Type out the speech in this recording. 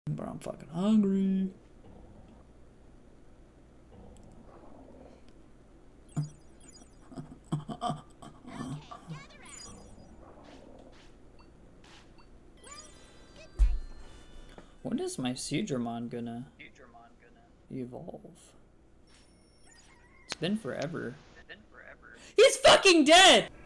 But I'm fucking hungry. When is my Seadramon gonna evolve? It's been forever. He's fucking dead!